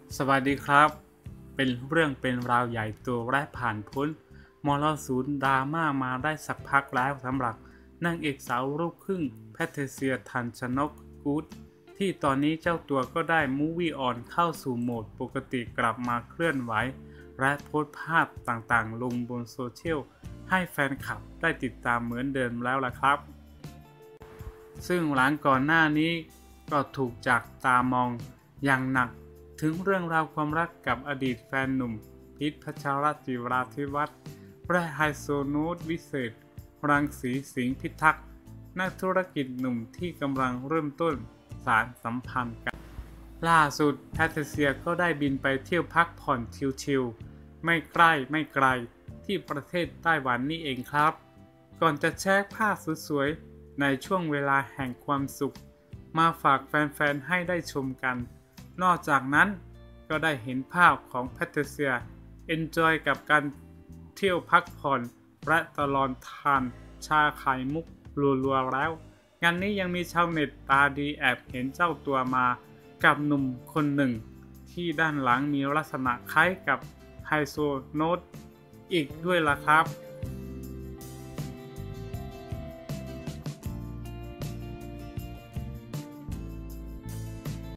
สวัสดีครับ เป็นเรื่องเป็นราวใหญ่โตและผ่านพ้นมรสุมดราม่ามาได้สักพักแล้วสำหรับนางเอกสาวลูกครึ่งแพทริเซีย ทันชนกกู๊ดที่ตอนนี้เจ้าตัวก็ได้มูฟวี่ออนเข้าสู่โหมดปกติกลับมาเคลื่อนไหวและโพสต์ภาพต่างๆลงบนโซเชียลให้แฟนคลับได้ติดตามเหมือนเดิมแล้วล่ะครับซึ่งหลังก่อนหน้านี้ก็ถูกจับตามองอย่างหนักถึงเรื่องราวความรักกับอดีตแฟนหนุ่มพีท พัชรจิราธิวัฒน์และไฮโซโน้ตวิเศษรังสีสิงห์พิทักษ์นักธุรกิจหนุ่มที่กำลังเริ่มต้นสารสัมพันธ์กันล่าสุดแพทริเซียก็ได้บินไปเที่ยวพักผ่อนชิลๆไม่ใกล้ไม่ไกลที่ประเทศไต้หวันนี่เองครับก่อนจะแชร์ภาพสวยๆในช่วงเวลาแห่งความสุขมาฝากแฟนๆให้ได้ชมกันนอกจากนั้นก็ได้เห็นภาพของแพทริเซียเอนจอยกับการเที่ยวพักผ่อนและตลอดทานชาไข่มุกรัวๆแล้วงานนี้ยังมีชาวเน็ตตาดีแอบเห็นเจ้าตัวมากับหนุ่มคนหนึ่งที่ด้านหลังมีลักษณะคล้ายกับไฮโซโน้ตอีกด้วยล่ะครับ